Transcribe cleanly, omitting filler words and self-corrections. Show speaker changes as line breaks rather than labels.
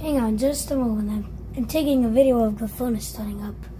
Hang on just a moment. I'm taking a video of the phone is starting up.